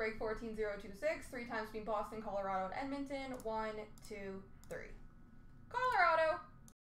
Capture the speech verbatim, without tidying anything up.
break fourteen zero two six, three times between Boston, Colorado, and Edmonton. One, two, three.